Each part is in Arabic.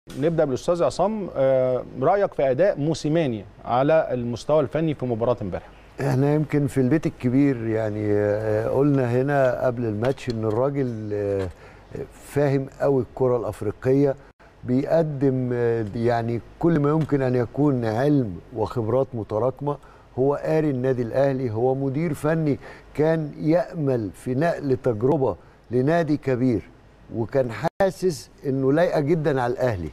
نبدأ بالأستاذ عصام، رأيك في أداء موسيماني على المستوى الفني في مباراة امبارح؟ احنا يمكن في البيت الكبير يعني قلنا هنا قبل الماتش ان الراجل فاهم قوي الكرة الأفريقية، بيقدم يعني كل ما يمكن أن يكون علم وخبرات متراكمة. هو قاري النادي الأهلي، هو مدير فني كان يأمل في نقل تجربة لنادي كبير، وكان حاسس انه لايقه جدا على الاهلي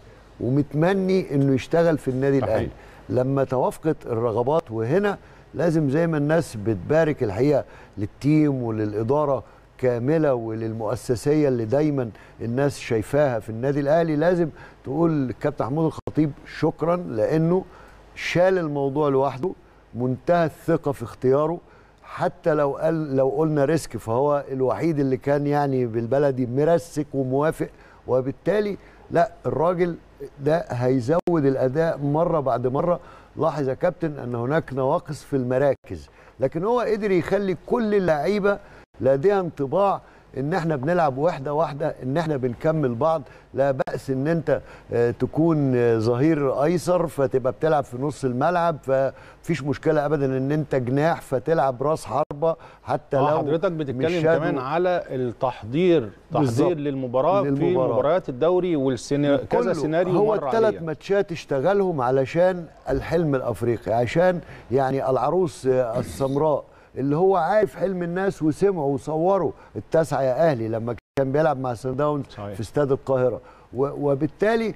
ومتمني انه يشتغل في النادي الاهلي. لما توافقت الرغبات، وهنا لازم زي ما الناس بتبارك الحقيقه للتيم وللاداره كامله وللمؤسسيه اللي دايما الناس شايفاها في النادي الاهلي، لازم تقول للكابتن محمود الخطيب شكرا، لانه شال الموضوع لوحده، منتهى الثقه في اختياره. حتى لو قلنا ريسك، فهو الوحيد اللي كان يعني بالبلدي مرسك وموافق، وبالتالي لا، الراجل ده هيزود الاداء مره بعد مره. لاحظ يا كابتن ان هناك نواقص في المراكز، لكن هو قدر يخلي كل اللعيبه لديها انطباع ان احنا بنلعب واحده واحده، ان احنا بنكمل بعض. لا بأس ان انت تكون ظهير ايسر فتبقى بتلعب في نص الملعب، ففيش مشكله ابدا ان انت جناح فتلعب راس حربه، حتى لو حضرتك بتتكلم كمان على التحضير للمباراه في مباريات الدوري كذا سيناريو. هو الثلاث ماتشات اشتغلهم علشان الحلم الافريقي، عشان يعني العروس السمراء اللي هو عارف حلم الناس وسمعوا وصوروا التاسعه يا اهلي لما كان بيلعب مع سان داونز في استاد القاهره. وبالتالي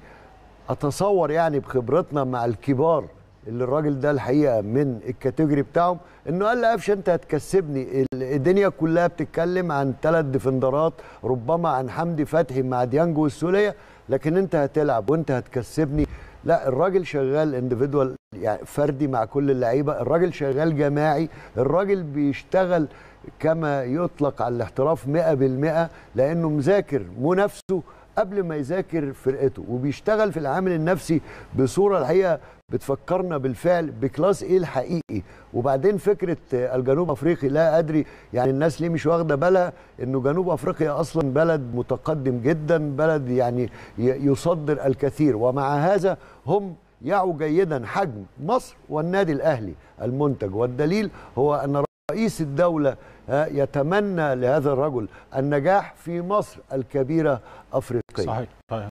اتصور يعني بخبرتنا مع الكبار اللي الراجل ده الحقيقه من الكاتيجوري بتاعهم، انه قال لقفشه انت هتكسبني. الدنيا كلها بتتكلم عن 3 ديفندرات، ربما عن حمدي فتحي مع ديانج والسوليه، لكن انت هتلعب وانت هتكسبني. لا، الراجل شغال انديفيدوال يعني فردي مع كل اللعيبه، الراجل شغال جماعي، الراجل بيشتغل كما يطلق على الاحتراف 100%، لانه مذاكر منافسه قبل ما يذاكر فرقته، وبيشتغل في العامل النفسي بصوره الحقيقه بتفكرنا بالفعل بكلاس ايه الحقيقي. وبعدين فكره الجنوب افريقي، لا ادري يعني الناس ليه مش واخده بالها انه جنوب افريقيا اصلا بلد متقدم جدا، بلد يعني يصدر الكثير، ومع هذا هم يعوا جيدا حجم مصر والنادي الاهلي المنتج. والدليل هو ان رئيس الدوله يتمنى لهذا الرجل النجاح في مصر الكبيره افريقيا. صحيح.